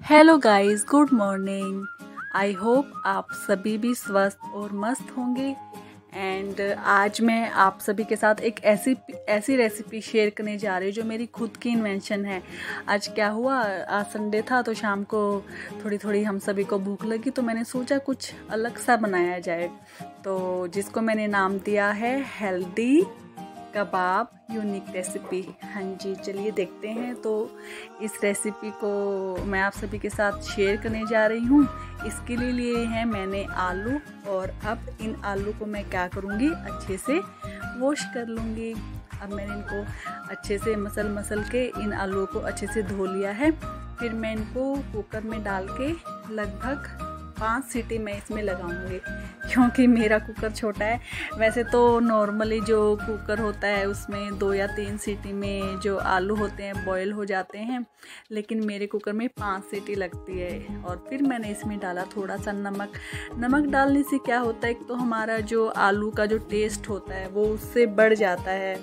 Hello guys, good morning. I hope आप सभी भी स्वस्थ और मस्त होंगे। एंड आज मैं आप सभी के साथ एक ऐसी रेसिपी शेयर करने जा रही हूँ जो मेरी खुद की इन्वेंशन है। आज क्या हुआ, आज संडे था तो शाम को थोड़ी थोड़ी हम सभी को भूख लगी तो मैंने सोचा कुछ अलग सा बनाया जाए, तो जिसको मैंने नाम दिया है हेल्दी कबाब यूनिक रेसिपी। हाँ जी, चलिए देखते हैं। तो इस रेसिपी को मैं आप सभी के साथ शेयर करने जा रही हूँ। इसके लिए हैं मैंने आलू, और अब इन आलू को मैं क्या करूँगी, अच्छे से वॉश कर लूँगी। अब मैंने इनको अच्छे से मसल के इन आलूओं को अच्छे से धो लिया है। फिर मैं इनको कुकर में डाल के लगभग 5 सीटी मैं इसमें लगाऊंगी, क्योंकि मेरा कुकर छोटा है। वैसे तो नॉर्मली जो कुकर होता है उसमें 2 या 3 सीटी में जो आलू होते हैं बॉयल हो जाते हैं, लेकिन मेरे कुकर में 5 सीटी लगती है। और फिर मैंने इसमें डाला थोड़ा सा नमक डालने से क्या होता है, एक तो हमारा जो आलू का जो टेस्ट होता है वो उससे बढ़ जाता है।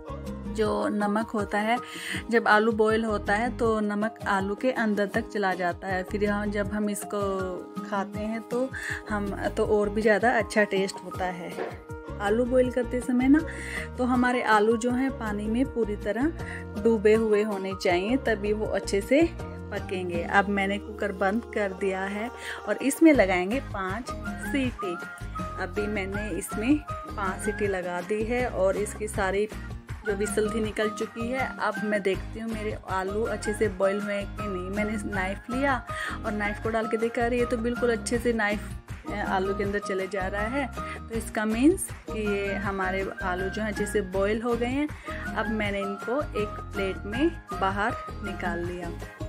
जो नमक होता है, जब आलू बॉईल होता है तो नमक आलू के अंदर तक चला जाता है। फिर जब हम इसको खाते हैं तो और भी ज़्यादा अच्छा टेस्ट होता है। आलू बॉईल करते समय ना तो हमारे आलू जो हैं पानी में पूरी तरह डूबे हुए होने चाहिए, तभी वो अच्छे से पकेंगे। अब मैंने कुकर बंद कर दिया है और इसमें लगाएंगे 5 सीटी। अभी मैंने इसमें 5 सीटी लगा दी है और इसकी सारी जो विसल थी निकल चुकी है। अब मैं देखती हूँ मेरे आलू अच्छे से बॉईल हुए कि नहीं। मैंने नाइफ़ लिया और नाइफ़ को डाल के देखा, रही है तो बिल्कुल अच्छे से नाइफ़ आलू के अंदर चले जा रहा है, तो इसका मीन्स कि ये हमारे आलू जो हैं अच्छे से बॉईल हो गए हैं। अब मैंने इनको एक प्लेट में बाहर निकाल लिया।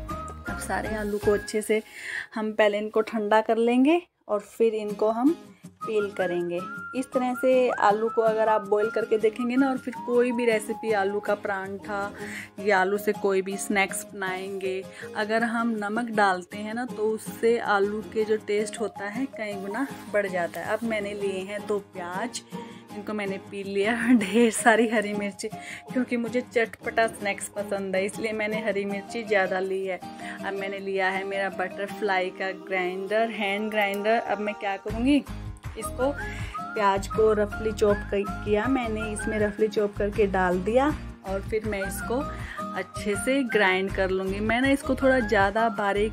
अब सारे आलू को अच्छे से हम पहले इनको ठंडा कर लेंगे और फिर इनको हम पील करेंगे। इस तरह से आलू को अगर आप बॉईल करके देखेंगे ना, और फिर कोई भी रेसिपी, आलू का परांठा या आलू से कोई भी स्नैक्स बनाएंगे, अगर हम नमक डालते हैं ना तो उससे आलू के जो टेस्ट होता है कई गुना बढ़ जाता है। अब मैंने लिए हैं 2 प्याज, इनको मैंने पील लिया। ढेर सारी हरी मिर्ची, क्योंकि मुझे चटपटा स्नैक्स पसंद है इसलिए मैंने हरी मिर्ची ज़्यादा ली है। अब मैंने लिया है मेरा बटरफ्लाई का ग्राइंडर, हैंड ग्राइंडर। अब मैं क्या करूँगी, इसको प्याज को रफली चॉप किया मैंने, इसमें रफली चॉप करके डाल दिया और फिर मैं इसको अच्छे से ग्राइंड कर लूँगी। मैंने इसको थोड़ा ज़्यादा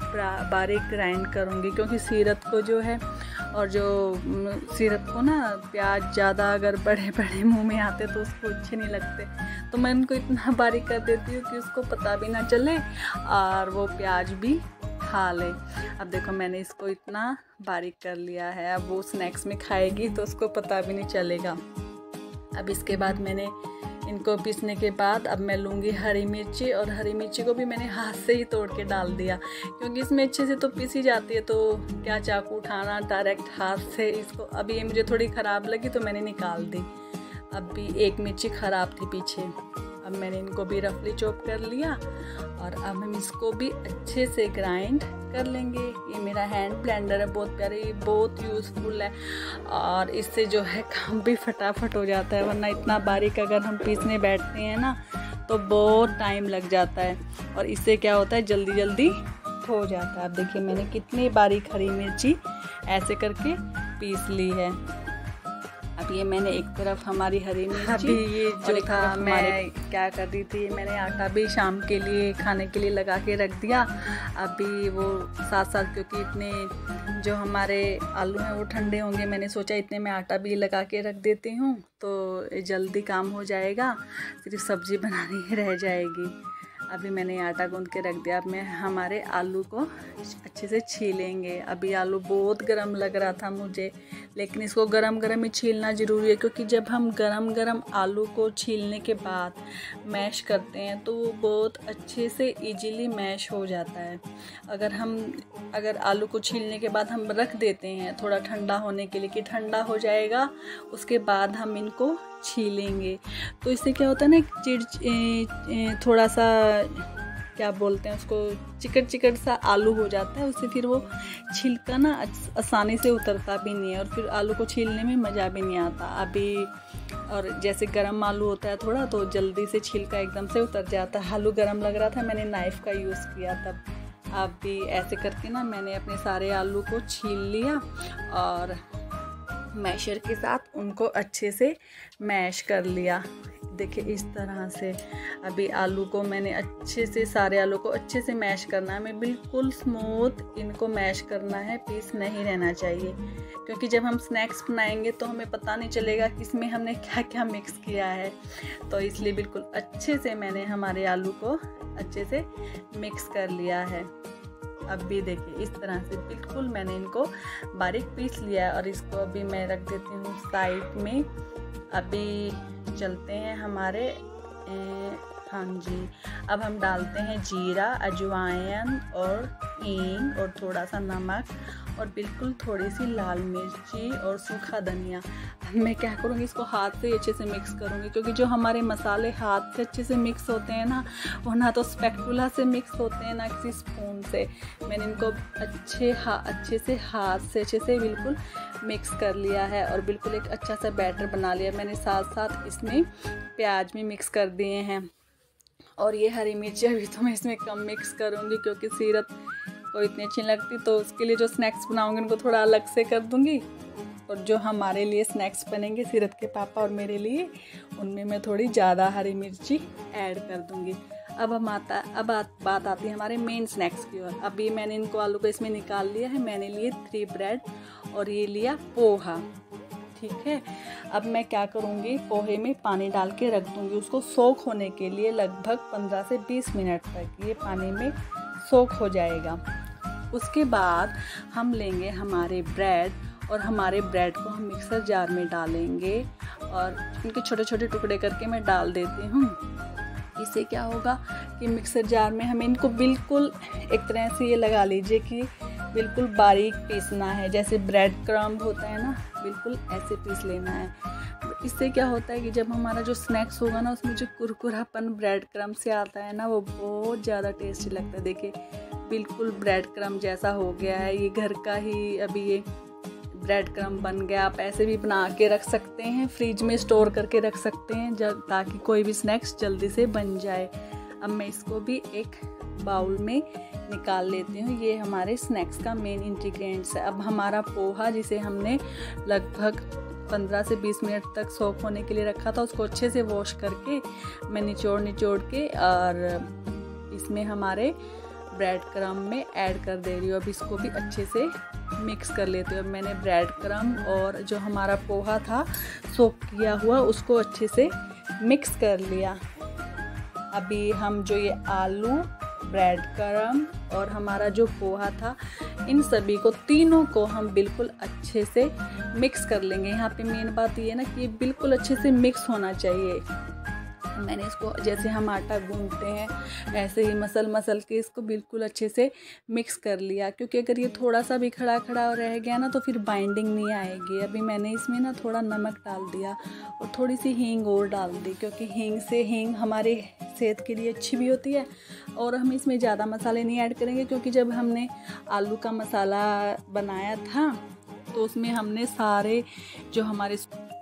बारीक ग्राइंड करूँगी, क्योंकि सीरत को जो है, और जो सीरत को ना प्याज ज़्यादा अगर बड़े मुंह में आते तो उसको अच्छे नहीं लगते, तो मैं इनको इतना बारीक कर देती हूँ कि उसको पता भी ना चले और वो प्याज भी खा ले। अब देखो मैंने इसको इतना बारीक कर लिया है, अब वो स्नैक्स में खाएगी तो उसको पता भी नहीं चलेगा। अब इसके बाद मैंने इनको पीसने के बाद अब मैं लूँगी हरी मिर्ची, और हरी मिर्ची को भी मैंने हाथ से ही तोड़ के डाल दिया, क्योंकि इसमें अच्छे से तो पीसी जाती है, तो क्या चाकू उठाना, डायरेक्ट हाथ से इसको। अभी ये मुझे थोड़ी ख़राब लगी तो मैंने निकाल दी। अब भी एक मिर्ची ख़राब थी पीछे। अब मैंने इनको भी रफली चॉप कर लिया और अब हम इसको भी अच्छे से ग्राइंड कर लेंगे। ये मेरा हैंड ब्लेंडर है, बहुत प्यारे, ये बहुत यूज़फुल है और इससे जो है काम भी फटाफट हो जाता है, वरना इतना बारीक अगर हम पीसने बैठते हैं ना तो बहुत टाइम लग जाता है, और इससे क्या होता है जल्दी हो जाता है। अब देखिए मैंने कितनी बारीक हरी मिर्ची ऐसे करके पीस ली है। अब ये मैंने एक तरफ हमारी हरी मिर्ची, अभी ये जो था मैं क्या कर रही थी, मैंने आटा भी शाम के लिए खाने के लिए लगा के रख दिया। अभी वो साथ क्योंकि इतने जो हमारे आलू हैं वो ठंडे होंगे, मैंने सोचा इतने में आटा भी लगा के रख देती हूँ तो जल्दी काम हो जाएगा, सिर्फ सब्ज़ी बनानी रह जाएगी। अभी मैंने आटा गूंद के रख दिया। अब मैं हमारे आलू को अच्छे से छीलेंगे। अभी आलू बहुत गरम लग रहा था मुझे, लेकिन इसको गरम ही छीलना ज़रूरी है, क्योंकि जब हम गरम आलू को छीलने के बाद मैश करते हैं तो वो बहुत अच्छे से इजीली मैश हो जाता है। अगर आलू को छीलने के बाद हम रख देते हैं थोड़ा ठंडा होने के लिए कि ठंडा हो जाएगा, उसके बाद हम इनको छीलेंगे, तो इससे क्या होता है ना, थोड़ा सा क्या बोलते हैं उसको, चिकट सा आलू हो जाता है, उससे फिर वो छिलका ना आसानी से उतरता भी नहीं है और फिर आलू को छीलने में मज़ा भी नहीं आता। अभी और जैसे गरम आलू होता है थोड़ा, तो जल्दी से छिलका एकदम से उतर जाता है। आलू गरम लग रहा था, मैंने नाइफ़ का यूज़ किया तब। अभी ऐसे करके ना मैंने अपने सारे आलू को छील लिया और मैशर के साथ उनको अच्छे से मैश कर लिया। देखिए इस तरह से अभी आलू को मैंने अच्छे से, सारे आलू को अच्छे से मैश करना है। हमें बिल्कुल स्मूथ इनको मैश करना है, पीस नहीं रहना चाहिए, क्योंकि जब हम स्नैक्स बनाएंगे तो हमें पता नहीं चलेगा कि इसमें हमने क्या क्या मिक्स किया है। तो इसलिए बिल्कुल अच्छे से मैंने हमारे आलू को अच्छे से मिक्स कर लिया है। अब भी देखिए इस तरह से बिल्कुल मैंने इनको बारीक पीस लिया है और इसको अभी मैं रख देती हूँ साइड में। अभी चलते हैं हमारे हाँ जी, अब हम डालते हैं जीरा, अजवाइन और हींग और थोड़ा सा नमक और बिल्कुल थोड़ी सी लाल मिर्ची और सूखा धनिया। मैं क्या करूँगी, इसको हाथ से अच्छे से मिक्स करूँगी, क्योंकि जो हमारे मसाले हाथ से अच्छे से मिक्स होते हैं ना, वो ना तो स्पैटुला से मिक्स होते हैं ना किसी स्पून से। मैंने इनको अच्छे से हाथ से अच्छे से बिल्कुल मिक्स कर लिया है और बिल्कुल एक अच्छा सा बैटर बना लिया। मैंने साथ साथ इसमें प्याज भी मिक्स कर दिए हैं और ये हरी मिर्ची अभी तो मैं इसमें कम मिक्स करूँगी, क्योंकि सीरत को इतनी अच्छी लगती, तो उसके लिए जो स्नैक्स बनाऊँगी उनको थोड़ा अलग से कर दूँगी। और जो हमारे लिए स्नैक्स बनेंगे सीरत के पापा और मेरे लिए, उनमें मैं थोड़ी ज़्यादा हरी मिर्ची ऐड कर दूँगी। अब बात आती है हमारे मेन स्नैक्स की ओर। अभी मैंने इनको आलू को इसमें निकाल लिया है। मैंने लिए 3 ब्रेड और ये लिया पोहा, ठीक है। अब मैं क्या करूँगी, पोहे में पानी डाल के रख दूँगी, उसको सोख होने के लिए लगभग 15 से 20 मिनट तक ये पानी में सोख हो जाएगा। उसके बाद हम लेंगे हमारे ब्रेड और हमारे ब्रेड को हम मिक्सर जार में डालेंगे और इनके छोटे छोटे टुकड़े करके मैं डाल देती हूँ। इससे क्या होगा कि मिक्सर जार में हमें इनको बिल्कुल एक तरह से ये लगा लीजिए कि बिल्कुल बारीक पीसना है, जैसे ब्रेड क्रम्ब होता है ना, बिल्कुल ऐसे पीस लेना है। इससे क्या होता है कि जब हमारा जो स्नैक्स होगा ना, उसमें जो कुरकुरापन ब्रेड क्रम्ब से आता है ना, वो बहुत ज़्यादा टेस्टी लगता है। देखिए बिल्कुल ब्रेड क्रम्ब जैसा हो गया है, ये घर का ही अभी ये ब्रेड क्रम्ब बन गया। आप ऐसे भी बना के रख सकते हैं, फ्रिज में स्टोर करके रख सकते हैं जब, ताकि कोई भी स्नैक्स जल्दी से बन जाए। अब मैं इसको भी एक बाउल में निकाल लेती हूँ। ये हमारे स्नैक्स का मेन इंग्रेडिएंट्स है। अब हमारा पोहा, जिसे हमने लगभग 15 से 20 मिनट तक सोक होने के लिए रखा था, उसको अच्छे से वॉश करके मैं निचोड़ के और इसमें हमारे ब्रेड क्रम्ब में ऐड कर दे रही हूँ। अब इसको भी अच्छे से मिक्स कर लेती हूँ। अब मैंने ब्रेड क्रम्ब और जो हमारा पोहा था सोक किया हुआ, उसको अच्छे से मिक्स कर लिया। अभी हम जो ये आलू, ब्रेड क्रम्ब और हमारा जो पोहा था, इन सभी को, तीनों को हम बिल्कुल अच्छे से मिक्स कर लेंगे। यहाँ पे मेन बात ये है ना कि बिल्कुल अच्छे से मिक्स होना चाहिए। मैंने इसको, जैसे हम आटा गूंथते हैं ऐसे ही मसल के इसको बिल्कुल अच्छे से मिक्स कर लिया, क्योंकि अगर ये थोड़ा सा भी खड़ा रह गया ना तो फिर बाइंडिंग नहीं आएगी। अभी मैंने इसमें ना थोड़ा नमक डाल दिया और थोड़ी सी हींग और डाल दी, क्योंकि हींग हमारे सेहत के लिए अच्छी भी होती है। और हम इसमें ज़्यादा मसाले नहीं ऐड करेंगे, क्योंकि जब हमने आलू का मसाला बनाया था तो उसमें हमने सारे जो हमारे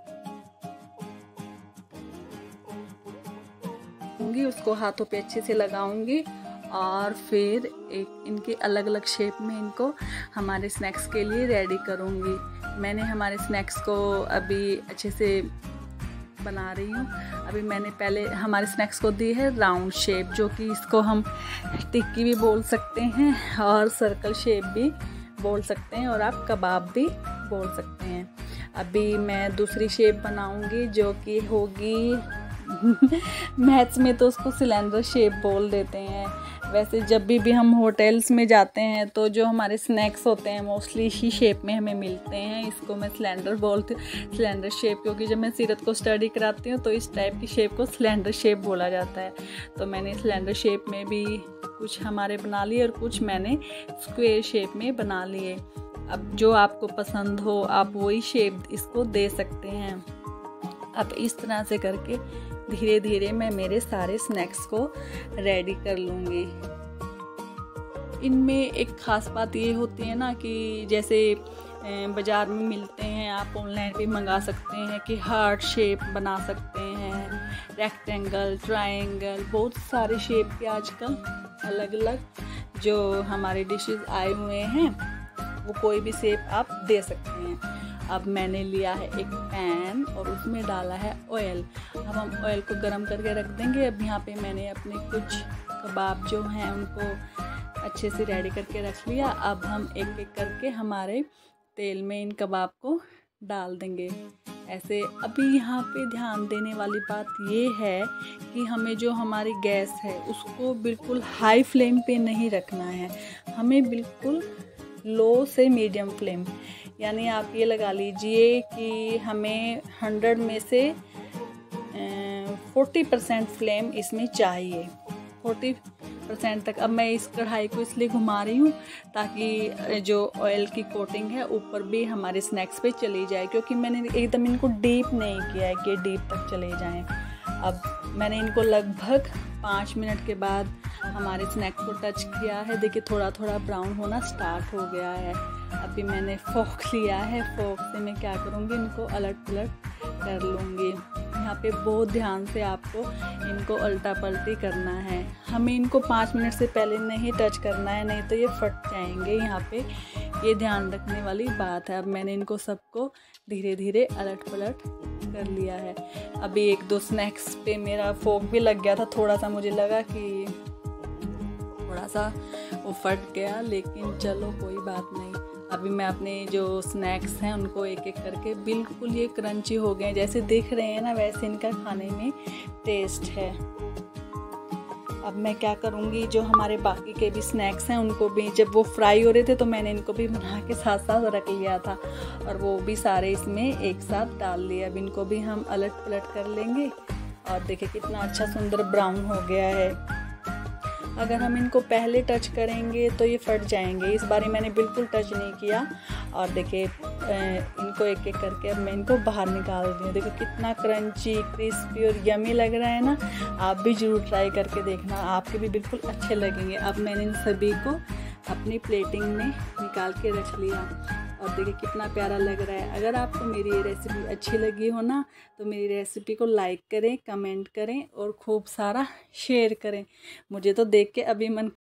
उसको हाथों पे अच्छे से लगाऊंगी और फिर एक इनके अलग अलग शेप में इनको हमारे स्नैक्स के लिए रेडी करूंगी। मैंने हमारे स्नैक्स को अभी अच्छे से बना रही हूँ। अभी मैंने पहले हमारे स्नैक्स को दी है राउंड शेप, जो कि इसको हम टिक्की भी बोल सकते हैं और सर्कल शेप भी बोल सकते हैं और आप कबाब भी बोल सकते हैं। अभी मैं दूसरी शेप बनाऊंगी, जो कि होगी मैथ्स में तो उसको सिलेंडर शेप बोल देते हैं। वैसे जब भी हम होटल्स में जाते हैं तो जो हमारे स्नैक्स होते हैं मोस्टली इसी शेप में हमें मिलते हैं। इसको मैं सिलेंडर बोलती हूँ, सिलेंडर शेप, क्योंकि जब मैं सीरत को स्टडी कराती हूँ तो इस टाइप की शेप को सिलेंडर शेप बोला जाता है। तो मैंने सिलेंडर शेप में भी कुछ हमारे बना लिए और कुछ मैंने स्क्वायर शेप में बना लिए। अब जो आपको पसंद हो आप वही शेप इसको दे सकते हैं। अब इस तरह से करके धीरे धीरे मैं मेरे सारे स्नैक्स को रेडी कर लूँगी। इनमें एक ख़ास बात ये होती है ना कि जैसे बाज़ार में मिलते हैं, आप ऑनलाइन भी मंगा सकते हैं कि हार्ट शेप बना सकते हैं, रेक्टेंगल, ट्रायंगल, बहुत सारे शेप के आजकल अलग अलग जो हमारे डिशेस आए हुए हैं वो कोई भी शेप आप दे सकते हैं। अब मैंने लिया है एक पैन और उसमें डाला है ऑयल। अब हम ऑयल को गरम करके रख देंगे। अब यहाँ पे मैंने अपने कुछ कबाब जो हैं उनको अच्छे से रेडी करके रख लिया। अब हम एक एक करके हमारे तेल में इन कबाब को डाल देंगे ऐसे। अभी यहाँ पे ध्यान देने वाली बात ये है कि हमें जो हमारी गैस है उसको बिल्कुल हाई फ्लेम पे नहीं रखना है, हमें बिल्कुल लो से मीडियम फ्लेम, यानी आप ये लगा लीजिए कि हमें 100 में से 40% फ्लेम इसमें चाहिए, 40% तक। अब मैं इस कढ़ाई को इसलिए घुमा रही हूँ ताकि जो ऑयल की कोटिंग है ऊपर भी हमारे स्नैक्स पे चली जाए, क्योंकि मैंने एकदम इनको डीप नहीं किया है कि डीप तक चले जाएं। अब मैंने इनको लगभग 5 मिनट के बाद हमारे स्नैक्स को टच किया है। देखिए थोड़ा थोड़ा ब्राउन होना स्टार्ट हो गया है। अभी मैंने फोक लिया है, फोक से मैं क्या करूँगी, इनको अलट पलट कर लूँगी। यहाँ पे बहुत ध्यान से आपको इनको उल्टा पलटी करना है। हमें इनको 5 मिनट से पहले नहीं टच करना है, नहीं तो ये फट जाएंगे। यहाँ पे ये ध्यान रखने वाली बात है। अब मैंने इनको सबको धीरे धीरे अलट पलट कर लिया है। अभी 1-2 स्नैक्स पे मेरा फोक भी लग गया था, थोड़ा सा मुझे लगा कि थोड़ा सा वो फट गया, लेकिन चलो कोई बात नहीं। अभी मैं अपने जो स्नैक्स हैं उनको एक एक करके, बिल्कुल ये क्रंची हो गए, जैसे दिख रहे हैं ना वैसे इनका खाने में टेस्ट है। अब मैं क्या करूँगी, जो हमारे बाकी के भी स्नैक्स हैं उनको भी, जब वो फ्राई हो रहे थे तो मैंने इनको भी बना के साथ साथ रख लिया था और वो भी सारे इसमें एक साथ डाल लिए। अब इनको भी हम अलट पलट कर लेंगे और देखिए कितना अच्छा सुंदर ब्राउन हो गया है। अगर हम इनको पहले टच करेंगे तो ये फट जाएंगे, इस बार मैंने बिल्कुल टच नहीं किया। और देखिए इनको एक एक करके अब मैं इनको बाहर निकाल रही हूँ। देखो कितना क्रंची, क्रिस्पी और यमी लग रहा है ना। आप भी ज़रूर ट्राई करके देखना, आपके भी बिल्कुल अच्छे लगेंगे। अब मैंने इन सभी को अपनी प्लेटिंग में निकाल के रख लिया और देखिए कितना प्यारा लग रहा है। अगर आपको मेरी ये रेसिपी अच्छी लगी हो ना तो मेरी रेसिपी को लाइक करें, कमेंट करें और खूब सारा शेयर करें। मुझे तो देख के अभी मन